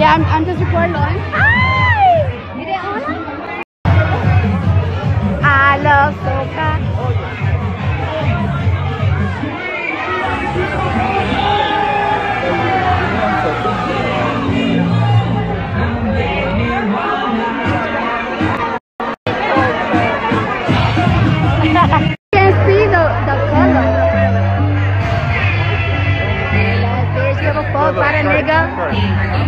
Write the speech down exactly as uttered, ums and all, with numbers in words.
I'm, I'm just recording on. Ay! Mire, hola. A los toca. Can see the, the color. Let's give a fuck about a nigga.